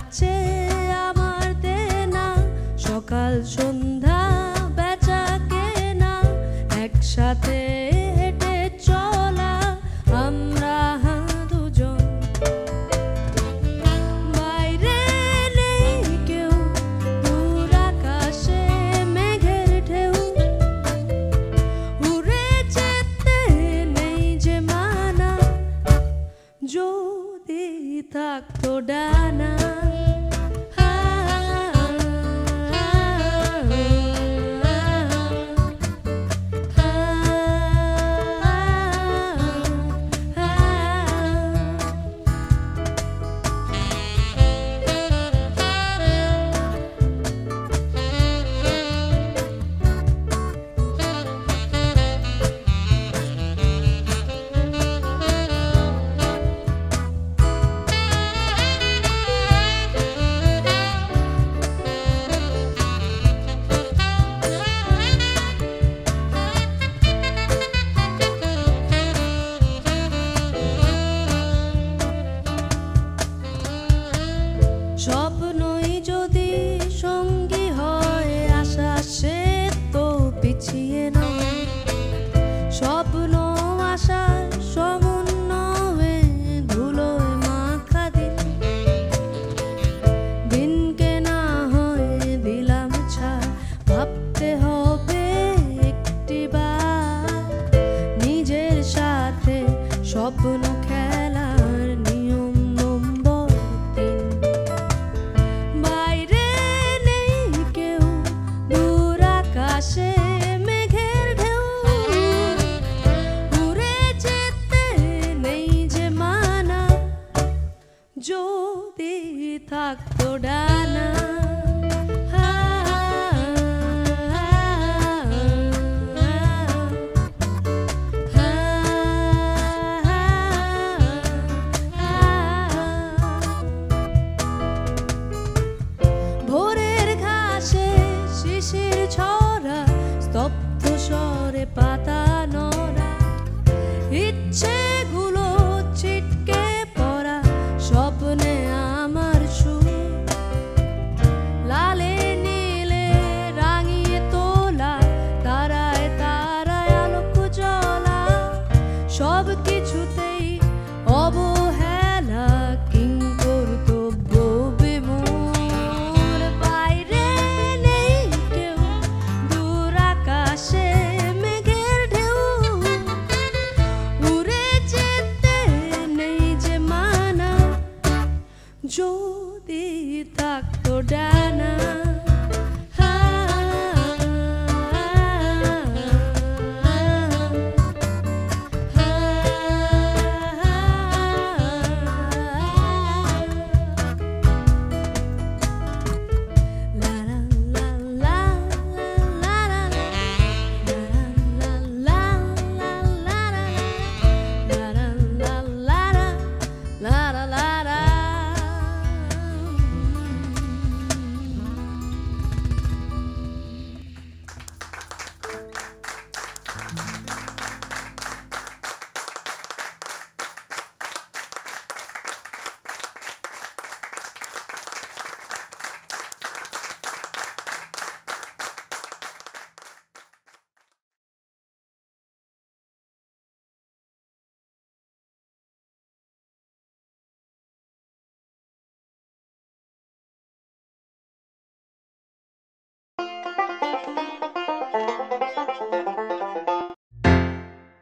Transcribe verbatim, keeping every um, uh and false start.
আছে আমার দেনা, সকাল সন্ধ্যা বেচা কেনা, একসাথে হেঁটে চলা আমরা দুজন। বাইরে নেই কেউ, দূর আকাশে মেঘের ঢেউ, উড়ে যেতে নেই যে মানা, যদি থাকতো ডানা। স্বপ্নই যদি সঙ্গী হয়, আশা সে তো পিছিয়ে নয়। স্বপ্ন আশার সমন্বয়ে ধুলোয় মাখা দিন, দিনকে না হয় দিলাম ছাড়, ভাবতে হবে একটি বার নিজের সাথে স্বপ্ন খেলার নিয়ম নম্বর তিন। বাইরে নেই কেউ, দূর আকাশে মেঘের ঢেউ, উড়ে যেতে নেই যে মানা, যদি থাকতো ডানা। ভোরের ঘাসে শিশির ছড়া, স্তব্ধ স্বরে পাতা নড়া, ইচ্ছেগুলো ছিটকে পড়া, স্বপ্নে আমার সুর, লালে নীলে রাঙিয়ে তোলা, তারায় তারায় আলোক জ্বলা, সব কিছুতেই অবহেলা, কিংকর্তব্য বিমূঢ়। বাইরে নেই কেউ, দূর আকাশে মেঘের ঢেউ, উড়ে যেতে নেই যে মানা, যদি থাকতো ডানা।